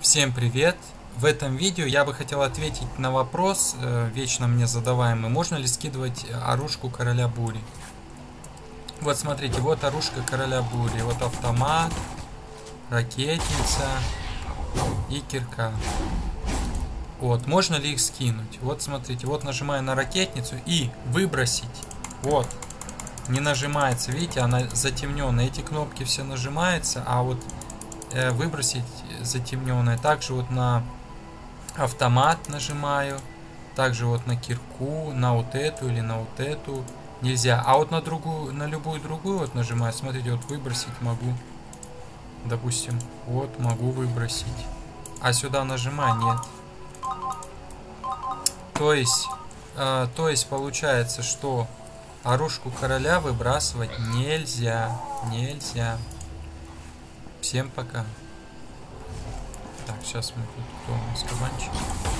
Всем привет! В этом видео я бы хотел ответить на вопрос, вечно мне задаваемый, можно ли скидывать оружку Короля Бури. Вот смотрите, вот оружка Короля Бури, вот автомат, ракетница и кирка. Вот, можно ли их скинуть? Вот смотрите, вот нажимаю на ракетницу и выбросить. Вот, не нажимается, видите, она затемненная. Эти кнопки все нажимаются, а вот выбросить затемненное. Также вот на автомат нажимаю, также вот на кирку, на вот эту или на вот эту нельзя. А вот на другую, на любую другую вот нажимаю. Смотрите, вот выбросить могу. Допустим, вот могу выбросить. А сюда нажимаю, нет. То есть получается, что оружку короля выбрасывать нельзя. Нельзя. Всем пока. Так, сейчас мы тут, кто у нас, кабанчик.